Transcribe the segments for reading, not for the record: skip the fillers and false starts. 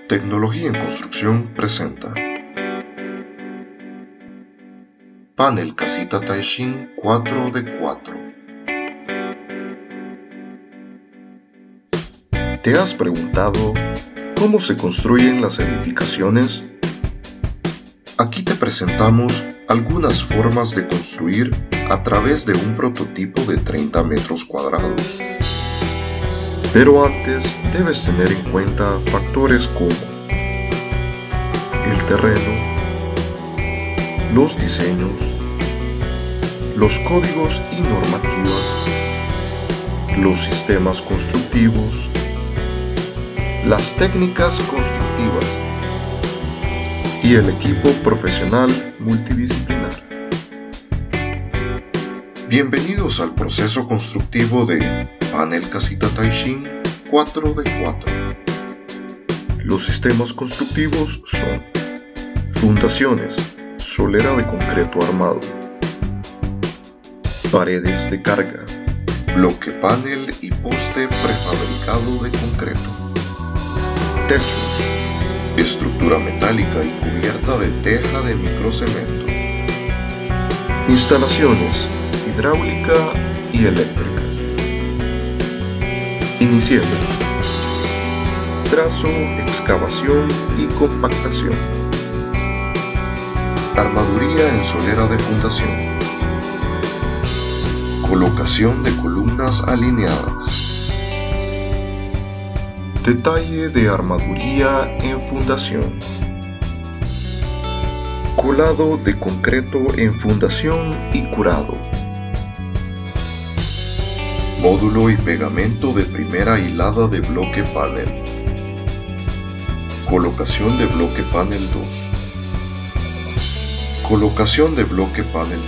Tecnología en Construcción presenta Panel Casita Taishin 4x4. ¿Te has preguntado cómo se construyen las edificaciones? Aquí te presentamos algunas formas de construir a través de un prototipo de 30 metros cuadrados. Pero antes debes tener en cuenta factores como el terreno, los diseños, los códigos y normativas, los sistemas constructivos, las técnicas constructivas y el equipo profesional multidisciplinar. Bienvenidos al proceso constructivo de Panel Casita Taishin 4x4. Los sistemas constructivos son fundaciones, solera de concreto armado, paredes de carga, bloque panel y poste prefabricado de concreto, techos, estructura metálica y cubierta de teja de microcemento, instalaciones hidráulica y eléctrica. Iniciemos. Trazo, excavación y compactación. Armaduría en solera de fundación. Colocación de columnas alineadas. Detalle de armaduría en fundación. Colado de concreto en fundación y curado. Módulo y pegamento de primera hilada de bloque panel. Colocación de bloque panel 2. Colocación de bloque panel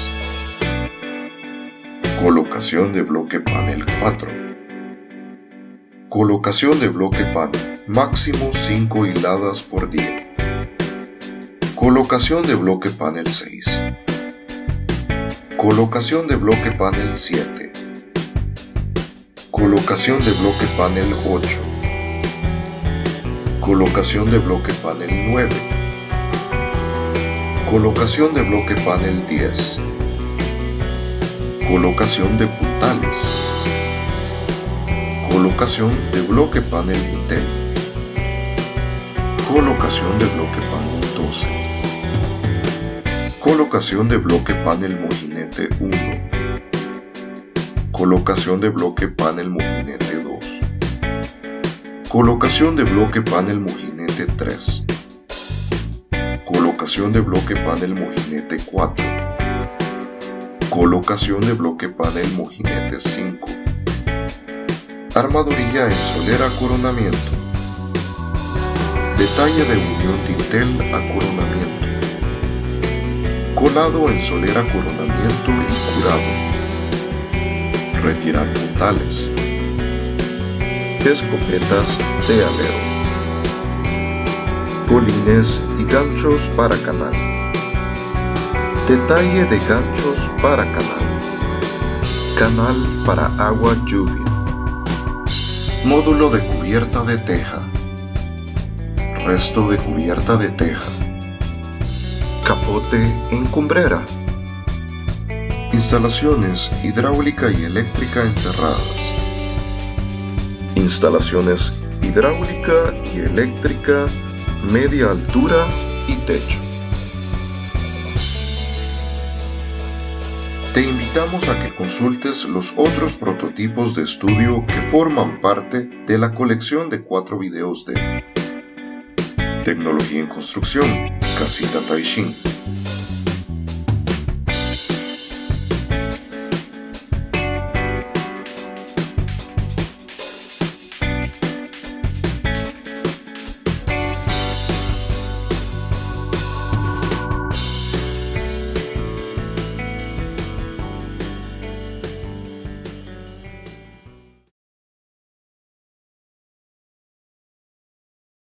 3. Colocación de bloque panel 4. Colocación de bloque panel, máximo 5 hiladas por día. Colocación de bloque panel 6. Colocación de bloque panel 7. Colocación de bloque panel 8. Colocación de bloque panel 9. Colocación de bloque panel 10. Colocación de puntales. Colocación de bloque panel Intel. Colocación de bloque panel 12. Colocación de bloque panel mojinete 1. Colocación de bloque panel mojinete 2. Colocación de bloque panel mojinete 3. Colocación de bloque panel mojinete 4. Colocación de bloque panel mojinete 5. Armaduría en solera coronamiento. Detalle de unión dintel a coronamiento. Colado en solera coronamiento y curado. Retirar puntales. Escopetas de aleros. Polines y ganchos para canal. Detalle de ganchos para canal. Canal para agua lluvia. Módulo de cubierta de teja. Resto de cubierta de teja. Capote en cumbrera. Instalaciones hidráulica y eléctrica enterradas. Instalaciones hidráulica y eléctrica, media altura y techo. Te invitamos a que consultes los otros prototipos de estudio que forman parte de la colección de 4 videos de Tecnología en Construcción, Casita Taishin.